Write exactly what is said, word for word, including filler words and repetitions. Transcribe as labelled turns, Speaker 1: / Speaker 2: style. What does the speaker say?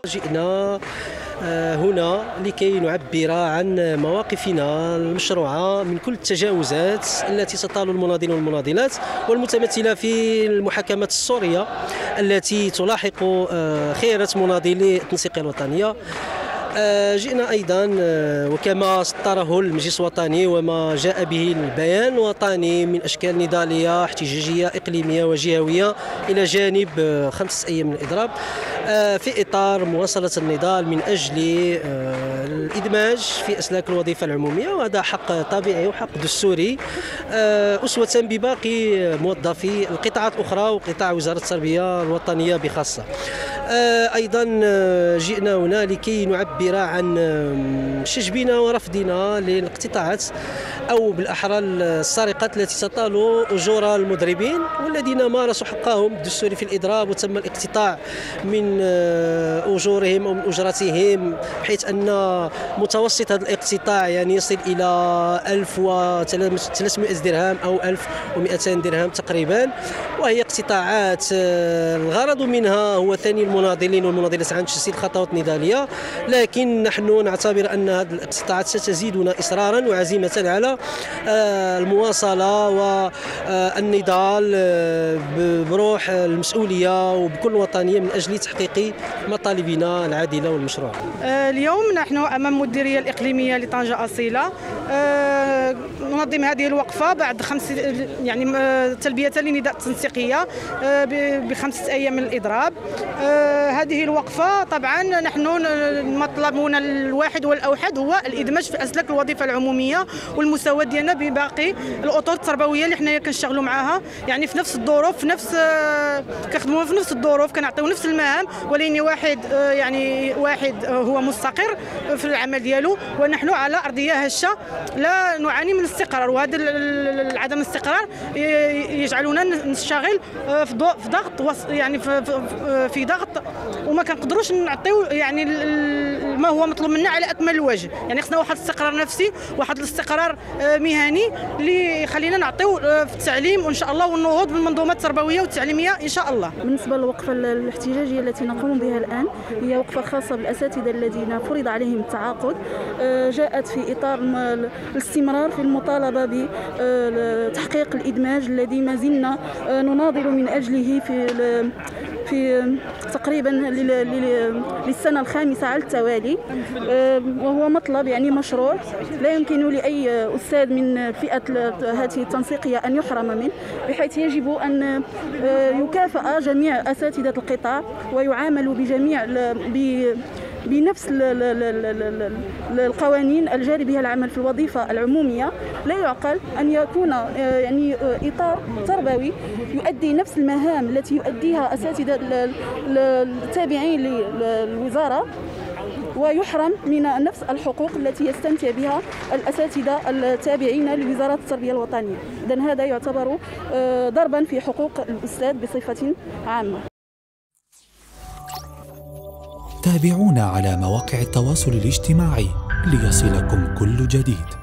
Speaker 1: جئنا هنا لكي نعبر عن مواقفنا المشروعة من كل التجاوزات التي تطال المناضلين والمناضلات والمتمثلة في المحاكمات السورية التي تلاحق خيرة مناضلي التنسيقية الوطنية. جئنا أيضا وكما سطره المجلس الوطني وما جاء به البيان الوطني من أشكال نضالية احتجاجية إقليمية وجهوية إلى جانب خمسة أيام من الإضراب في إطار مواصلة النضال من أجل الإدماج في أسلاك الوظيفة العمومية، وهذا حق طبيعي وحق دستوري أسوة بباقي موظفي القطاعات الأخرى وقطاع وزارة التربية الوطنية بخاصة. أيضا جئنا هنا لكي نعبر عن شجبنا ورفضنا للاقتطاعات أو بالأحرى السرقات التي تطال أجور المضربين والذين مارسوا حقهم الدستوري في الإضراب وتم الاقتطاع من أجورهم أو من أجرتهم، حيث أن متوسط هذا الاقتطاع يعني يصل إلى ألف وثلاثمائة درهم أو ألف ومئتين درهم تقريبا، وهي اقتطاعات الغرض منها هو ثاني المناضلين والمناضلات عن تجسيد خطوات نضالية، لكن نحن نعتبر أن هذه الاقتطاعات ستزيدنا إصرارا وعزيمة على المواصلة والنضال بروح المسؤولية وبكل وطنية من أجل تحقيق مطالبنا العادلة والمشروعة.
Speaker 2: اليوم نحن أمام المديرية الإقليمية لطنجة أصيلة ننظم هذه الوقفة بعد خمس يعني تلبية لنداء التنسيقية بخمسة أيام من الإضراب. هذه الوقفة طبعا نحن مطلبنا الواحد والأوحد هو الإدماج في أسلاك الوظيفة العمومية والمساواة ديالنا بباقي الأطر التربوية اللي حنايا كنشتغلوا معاها، يعني في نفس الظروف في نفس كنخدموا في نفس الظروف كنعطيو نفس المهام، ولكن واحد يعني واحد هو مستقر في العمل ديالو ونحن على أرضية هشة لا نعاني من الاستقرار، وهذا عدم الاستقرار يجعلنا نشتغل في ضغط يعني في ضغط وما كنقدروش نعطيو يعني ما هو مطلوب منا على اكمل الوجه، يعني خصنا واحد الاستقرار نفسي واحد الاستقرار مهني اللي يخلينا نعطيو في التعليم وان شاء الله والنهوض بالمنظومات التربويه والتعليميه ان شاء الله.
Speaker 3: بالنسبه للوقفه الاحتجاجيه التي نقوم بها الان هي وقفه خاصه بالاساتذه الذين فرض عليهم التعاقد، جاءت في اطار الاستمرار في المطالبه بتحقيق الادماج الذي ما زلنا نناضل من اجله في في تقريبا للسنة الخامسة على التوالي، وهو مطلب يعني مشروع لا يمكن لأي أستاذ من فئة هذه التنسيقية أن يحرم منه، بحيث يجب أن يكافأ جميع أساتذة القطاع ويعاملوا بجميع بنفس القوانين الجاري بها العمل في الوظيفة العمومية. لا يعقل أن يكون يعني إطار تربوي يؤدي نفس المهام التي يؤديها أساتذة التابعين للوزارة ويحرم من نفس الحقوق التي يستمتع بها الأساتذة التابعين لوزارة التربية الوطنية. إذن هذا يعتبر ضربا في حقوق الأستاذ بصفة عامة.
Speaker 4: تابعونا على مواقع التواصل الاجتماعي ليصلكم كل جديد.